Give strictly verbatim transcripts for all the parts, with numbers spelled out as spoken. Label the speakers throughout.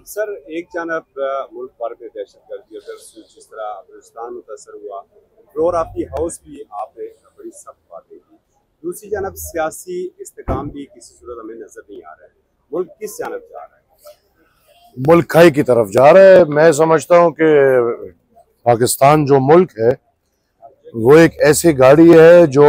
Speaker 1: Sir, एक जानब मुल्क भर में दहशतगर्दी और जिस तरह अफगानिस्तान मुतासर हुआ, फ्लोर ऑफ दी हाउस भी आपने बड़ी सख्त बातें की। दूसरी जानब सियासी इस्तेकाम भी किसी सूरत हमें नजर नहीं आ रहा है। मुल्क किस जानब जा रहा है?
Speaker 2: मुल्क खाई की तरफ जा रहा है। मैं समझता हूँ कि पाकिस्तान जो मुल्क है वो एक ऐसी गाड़ी है जो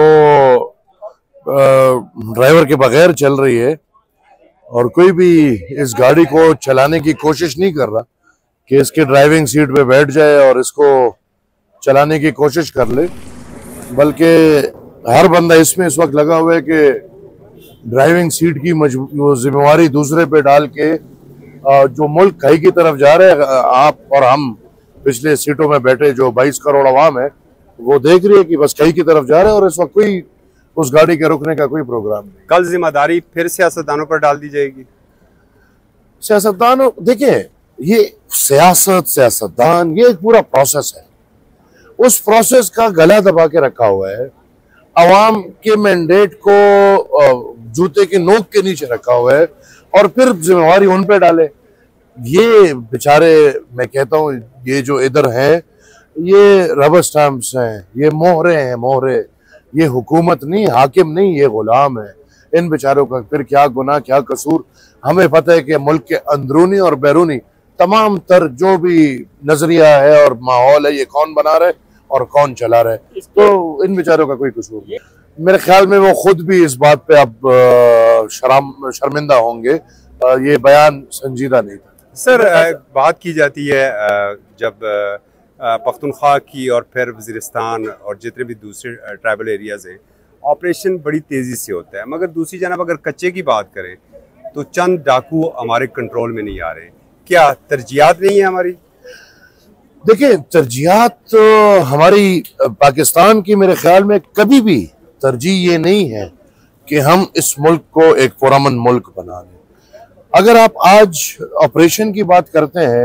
Speaker 2: ड्राइवर के बगैर चल रही है, और कोई भी इस गाड़ी को चलाने की कोशिश नहीं कर रहा कि इसकी ड्राइविंग सीट पे बैठ जाए और इसको चलाने की कोशिश कर ले, बल्कि हर बंदा इसमें इस वक्त लगा हुआ है कि ड्राइविंग सीट की जिम्मेवारी दूसरे पे डाल के जो मुल्क खाई की तरफ जा रहे हैं, आप और हम पिछले सीटों में बैठे जो बाईस करोड़ अवाम है वो देख रही है कि बस खाई की तरफ जा रहे हैं, और इस वक्त कोई उस गाड़ी के रुकने का कोई प्रोग्राम नहीं।
Speaker 1: कल जिम्मेदारी फिर सियासतदानों पर डाल दी जाएगी।
Speaker 2: सियासतदानों, देखिए, ये सियासत सियासतदान ये एक पूरा प्रोसेस है। उस प्रोसेस का गला दबा के रखा हुआ है, अवाम के मैंडेट को जूते की नोक के नीचे रखा हुआ है, और फिर जिम्मेवारी उन पे डाले। ये बेचारे, मैं कहता हूँ, ये जो इधर है ये रबर स्टैम्प्स हैं, ये मोहरे हैं, मोहरे। ये हुकूमत नहीं, हाकिम नहीं, ये गुलाम है। इन बेचारों का फिर क्या गुनाह, क्या कसूर। हमें पता है कि मुल्क के अंदरूनी और बैरूनी तमाम तर जो भी नजरिया है और माहौल है, ये कौन बना रहा है और कौन चला रहा है, तो इन बेचारों का कोई कसूर नहीं। मेरे ख्याल में वो खुद भी इस बात पे अब शर्म शर्मिंदा होंगे। ये बयान संजीदा नहीं था।
Speaker 1: सर, बात की जाती है जब पख्तूनख्वा की और फिर वज़ीरिस्तान और जितने भी दूसरे ट्राइबल एरियाज़ हैं, ऑपरेशन बड़ी तेज़ी से होता है, मगर दूसरी जानब अगर कच्चे की बात करें तो चंद डाकू हमारे कंट्रोल में नहीं आ रहे। क्या तरजीहात नहीं है हमारी?
Speaker 2: देखिए, तरजीहात तो हमारी पाकिस्तान की मेरे ख्याल में कभी भी तरजीह ये नहीं है कि हम इस मुल्क को एक पुरअमन मुल्क बना दें। अगर आप आज ऑपरेशन की बात करते हैं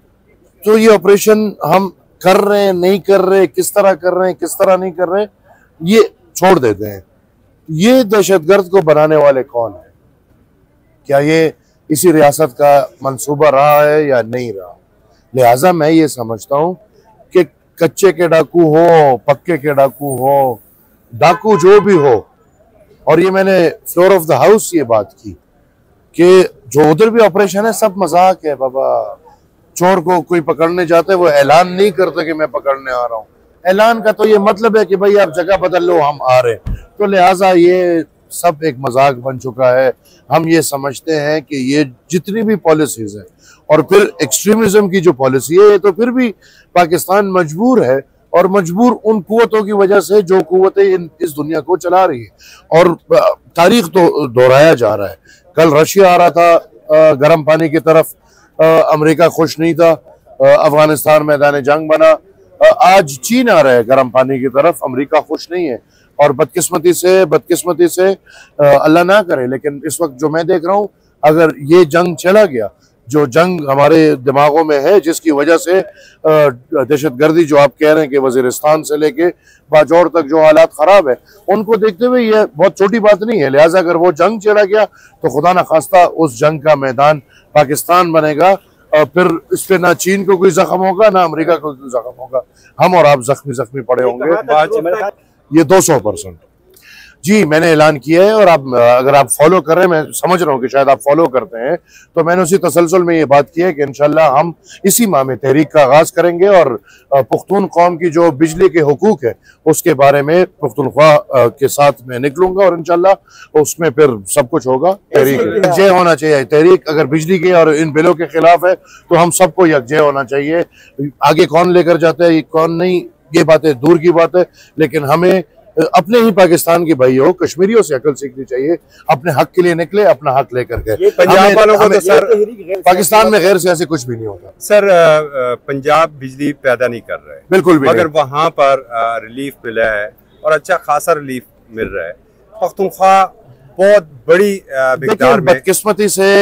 Speaker 2: तो ये ऑपरेशन हम कर रहे हैं, नहीं कर रहे, किस तरह कर रहे हैं, किस तरह नहीं कर रहे, ये छोड़ देते हैं। ये दहशतगर्द को बनाने वाले कौन है? क्या ये इसी रियासत का मंसूबा रहा है या नहीं रहा? लिहाजा मैं ये समझता हूँ कि कच्चे के डाकू हो, पक्के के डाकू हो, डाकू जो भी हो, और ये मैंने फ्लोर ऑफ द हाउस ये बात की कि जो उधर भी ऑपरेशन है सब मजाक है बाबा। चोर को कोई पकड़ने जाते वो ऐलान नहीं करते कि मैं पकड़ने आ रहा हूँ। ऐलान का तो ये मतलब है कि भाई आप जगह बदल लो, हम आ रहे हैं। तो लिहाजा ये सब एक मजाक बन चुका है। हम ये समझते हैं कि ये जितनी भी पॉलिसीज है, और फिर एक्सट्रीमिज्म की जो पॉलिसी है, ये तो फिर भी पाकिस्तान मजबूर है, और मजबूर उन कुव्वतों की वजह से जो कुव्वतें इस दुनिया को चला रही है। और तारीख तो दोहराया जा रहा है। कल रशिया आ रहा था गर्म पानी की तरफ, अमेरिका खुश नहीं था, अफगानिस्तान मैदान जंग बना। आज चीन आ रहा है गर्म पानी की तरफ, अमेरिका खुश नहीं है। और बदकिस्मती से बदकिस्मती से अल्लाह ना करे, लेकिन इस वक्त जो मैं देख रहा हूँ, अगर ये जंग चला गया, जो जंग हमारे दिमागों में है, जिसकी वजह से दहशतगर्दी जो आप कह रहे हैं कि वजीरिस्तान से लेके बाजौर तक जो हालात खराब है, उनको देखते हुए ये बहुत छोटी बात नहीं है। लिहाजा अगर वो जंग चला गया तो खुदा न खास्ता उस जंग का मैदान पाकिस्तान बनेगा, फिर इस पे ना चीन को कोई जख्म होगा, ना अमेरिका को कोई जख्म होगा। हम और आप जख्मी जख्मी पड़े होंगे। ये दो सौ परसेंट जी मैंने ऐलान किया है। और आप अगर आप फॉलो कर रहे हैं, मैं समझ रहा हूँ कि शायद आप फॉलो करते हैं, तो मैंने उसी तसलसल में ये बात की है कि इंशाल्लाह हम इसी माह में तहरीक का आगाज करेंगे, और पुख्तून कौम की जो बिजली के हुकूक है उसके बारे में पुख्तूनख्वा के साथ मैं निकलूंगा, और इंशाल्लाह उसमें फिर सब कुछ होगा। तहरीक यकजह होना चाहिए। तहरीक अगर बिजली के और इन बिलों के खिलाफ है तो हम सबको यकजह होना चाहिए। आगे कौन लेकर जाता है, कौन नहीं, ये बातें दूर की बात है, लेकिन हमें अपने ही पाकिस्तान के भाइयों कश्मीरियों से अकल सीखनी चाहिए। अपने हक के लिए निकले, अपना हक लेकर के।
Speaker 1: पंजाब वालों को तो सर
Speaker 2: पाकिस्तान में गैर सियासी कुछ भी नहीं होता।
Speaker 1: सर, पंजाब बिजली पैदा नहीं कर रहा है,
Speaker 2: बिल्कुल भी,
Speaker 1: मगर वहाँ पर रिलीफ मिला है और अच्छा खासा रिलीफ मिल रहा है। पख्तूनख्वा बहुत बड़ी मिकदार में,
Speaker 2: बदकिस्मती से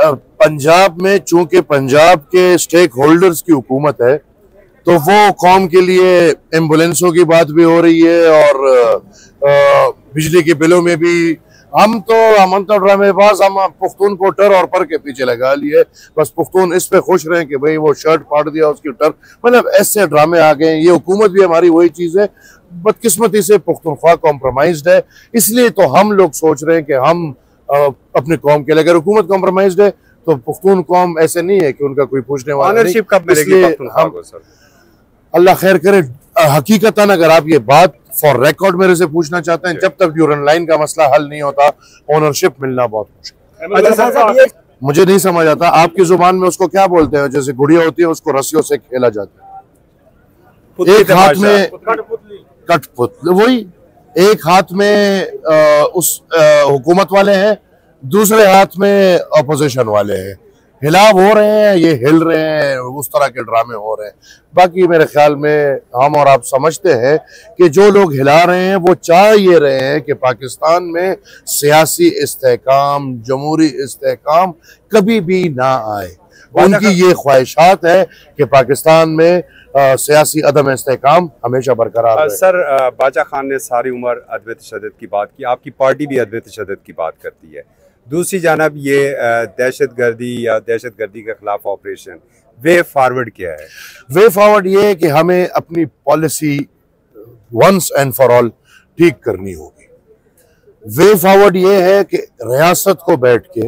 Speaker 2: पंजाब में, चूंकि पंजाब के स्टेक होल्डर्स की हुकूमत है, तो वो कौम के लिए एम्बुलेंसों की बात भी हो रही है, और आ, बिजली के बिलों में भी हम तो हम तो ड्रामेबाज, हम पुख्तून को टर और पर के पीछे लगा लिए, बस पुख्तून इस पे खुश रहे कि भाई वो शर्ट फाड़ दिया उसकी टर, मतलब ऐसे ड्रामे आ गए। ये हुकूमत भी हमारी वही चीज है, बदकिस्मती से पुख्तूनख्वा कॉम्प्रोमाइज्ड है, इसलिए तो हम लोग सोच रहे हैं कि हम आ, अपनी कौम के लिए, अगर हुकूमत कॉम्प्रोमाइज्ड है तो पुख्तून कौम ऐसे नहीं है कि उनका कोई पूछने वाला नहीं।
Speaker 1: कब मिलेगी पख्तूनख्वा को सर?
Speaker 2: अल्लाह खैर करे। हकीकतन अगर आप ये बात फॉर रिकॉर्ड मेरे से पूछना चाहते हैं, जब तक ड्यूरन लाइन का मसला हल नहीं होता ओनरशिप मिलना बहुत मुश्किल है। मुझे नहीं समझ आता आपकी जुबान में उसको क्या बोलते हैं, जैसे गुड़िया होती है उसको रस्सियों से खेला जाता है, एक हाथ में कठपुतली, वही एक हाथ में आ, उस हुकूमत वाले हैं, दूसरे हाथ में अपोजिशन वाले हैं, हिलाव हो रहे हैं, ये हिल रहे हैं, उस तरह के ड्रामे हो रहे हैं। बाकी मेरे ख्याल में हम और आप समझते हैं कि जो लोग हिला रहे हैं वो चाह ये रहे हैं कि पाकिस्तान में सियासी इस्तेहकाम, जमहूरी इस्तेहकाम कभी भी ना आए। उनकी ये ख्वाहिशात है कि पाकिस्तान में आ, सियासी अदम इस्तेहकाम हमेशा बरकरार रहे।
Speaker 1: सर, बाचा खान ने सारी उम्र अदम तशद्दुद की बात की, आपकी पार्टी भी अदम तशद्दुद की बात करती है। दूसरी जानब ये दहशत गर्दी या दहशत गर्दी के खिलाफ ऑपरेशन, वे फॉरवर्ड क्या है?
Speaker 2: वे फॉरवर्ड ये है कि हमें अपनी policy once and for all ठीक करनी होगी। वे फॉरवर्ड ये है कि रियासत को बैठ के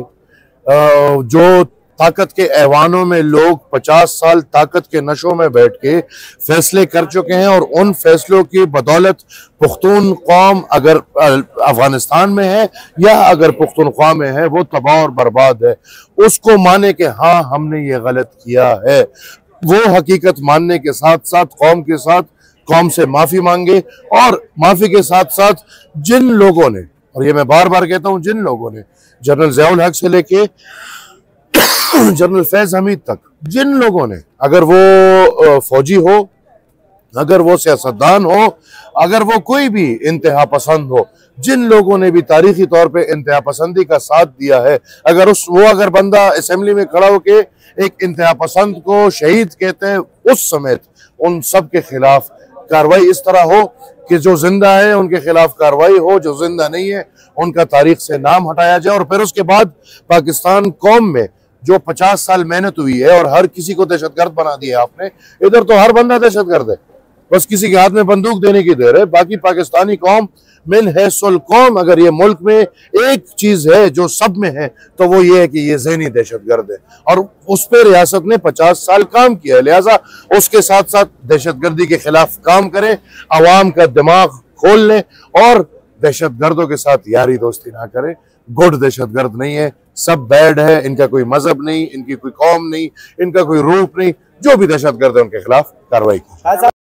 Speaker 2: जो ताकत के ऐवानों में लोग पचास साल ताकत के नशों में बैठ के फैसले कर चुके हैं, और उन फैसलों की बदौलत पुख्तून कौम अगर अफगानिस्तान में है या अगर पुख्तूनख्वा में है वो तबाह और बर्बाद है, उसको माने कि हाँ हमने ये गलत किया है। वो हकीकत मानने के साथ साथ कौम के साथ कौम से माफी मांगे, और माफी के साथ साथ जिन लोगों ने, और ये मैं बार बार कहता हूं, जिन लोगों ने जनरल ज़ियाउल हक से लेके जनरल फैज हमीद तक, जिन लोगों ने, अगर वो फौजी हो, अगर वो सियासतदान हो, अगर वो कोई भी इंतहा पसंद हो, जिन लोगों ने भी तारीखी तौर पे इंतहा पसंदी का साथ दिया है, अगर उस वो अगर बंदा असेंबली में खड़ा होके एक इंतहा पसंद को शहीद कहते हैं, उस समेत उन सब के खिलाफ कार्रवाई इस तरह हो कि जो जिंदा है उनके खिलाफ कार्रवाई हो, जो जिंदा नहीं है उनका तारीख से नाम हटाया जाए। और फिर उसके बाद पाकिस्तान कौम में जो पचास साल मेहनत हुई है, और हर किसी को दहशतगर्द बना दिया आपने, इधर तो हर बंदा दहशतगर्द है, बस किसी के हाथ में बंदूक देने की देर है। बाकी पाकिस्तानी कौम मिन हैसुल कौम, अगर ये मुल्क में एक चीज है जो सब में है तो वो ये है कि ये ज़हनी दहशतगर्द है, और उस पर रियासत ने पचास साल काम किया। लिहाजा उसके साथ साथ दहशतगर्दी के खिलाफ काम करें, अवाम का दिमाग खोल लें, और दहशतगर्दों के साथ यारी दोस्ती ना करें। गुड दहशतगर्द नहीं है, सब बैड है, इनका कोई मजहब नहीं, इनकी कोई कौम नहीं, इनका कोई रूप नहीं, जो भी दहशतगर्द है उनके खिलाफ कार्रवाई की।